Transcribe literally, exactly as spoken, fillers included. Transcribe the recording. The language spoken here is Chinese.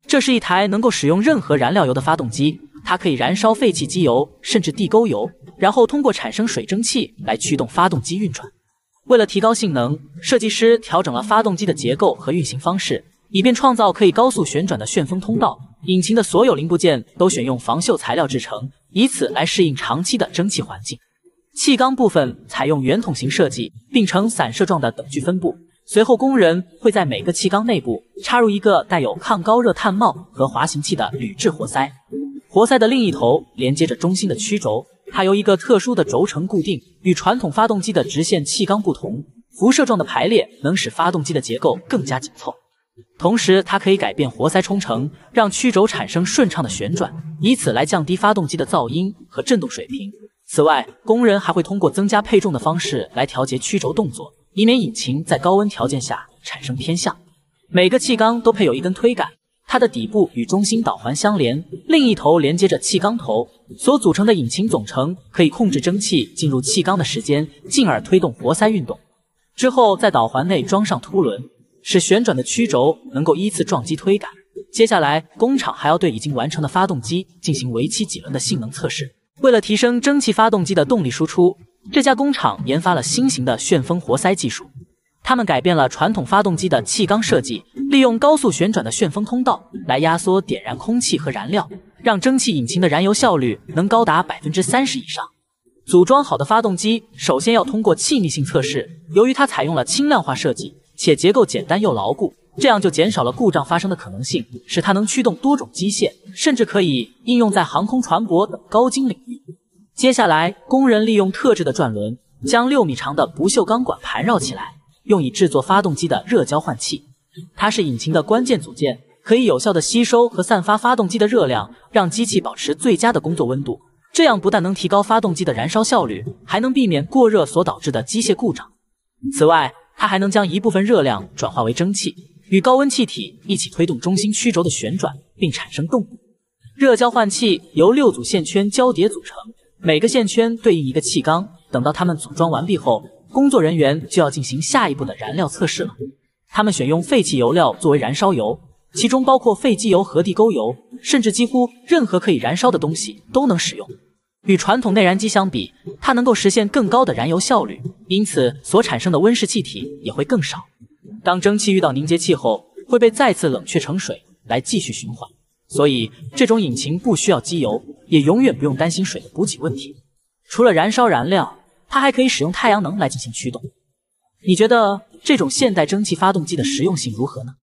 这是一台能够使用任何燃料油的发动机，它可以燃烧废弃机油甚至地沟油，然后通过产生水蒸气来驱动发动机运转。为了提高性能，设计师调整了发动机的结构和运行方式，以便创造可以高速旋转的旋风通道。引擎的所有零部件都选用防锈材料制成，以此来适应长期的蒸汽环境。气缸部分采用圆筒形设计，并呈散射状的等距分布。随后，工人会在每个气缸内部插入一个带有抗高热碳帽和滑行器的铝制活塞。活塞的另一头连接着中心的曲轴，它由一个特殊的轴承固定。与传统发动机的直线气缸不同，辐射状的排列能使发动机的结构更加紧凑。同时，它可以改变活塞冲程，让曲轴产生顺畅的旋转，以此来降低发动机的噪音和振动水平。此外，工人还会通过增加配重的方式来调节曲轴动作，以免引擎在高温条件下产生偏向。每个气缸都配有一根推杆，它的底部与中心导环相连，另一头连接着气缸头。所组成的引擎总成可以控制蒸汽进入气缸的时间，进而推动活塞运动。之后在导环内装上凸轮，使旋转的曲轴能够依次撞击推杆。接下来，工厂还要对已经完成的发动机进行为期几轮的性能测试。为了提升蒸汽发动机的动力输出，这家工厂研发了新型的旋风活塞技术。他们改变了传统发动机的气缸设计，利用高速旋转的旋风通道来压缩点燃空气和燃料，让蒸汽引擎的燃油效率能高达 百分之三十 以上。组装好的发动机首先要通过气密性测试，由于它采用了轻量化设计，且结构简单又牢固，这样就减少了故障发生的可能性，使它能驱动多种机械，甚至可以应用在航空船舶等高精领域。接下来，工人利用特制的转轮将六米长的不锈钢管盘绕起来，用以制作发动机的热交换器。它是引擎的关键组件，可以有效地吸收和散发发动机的热量，让机器保持最佳的工作温度。这样不但能提高发动机的燃烧效率，还能避免过热所导致的机械故障。此外，它还能将一部分热量转化为蒸汽，与高温气体一起推动中心曲轴的旋转，并产生动力。热交换器由六组线圈交叠组成，每个线圈对应一个气缸。等到它们组装完毕后，工作人员就要进行下一步的燃料测试了。他们选用废弃油料作为燃烧油，其中包括废机油和地沟油，甚至几乎任何可以燃烧的东西都能使用。与传统内燃机相比，它能够实现更高的燃油效率，因此所产生的温室气体也会更少。当蒸汽遇到凝结气后，会被再次冷却成水来继续循环。所以，这种引擎不需要机油，也永远不用担心水的补给问题。除了燃烧燃料，它还可以使用太阳能来进行驱动。你觉得这种现代蒸汽发动机的实用性如何呢？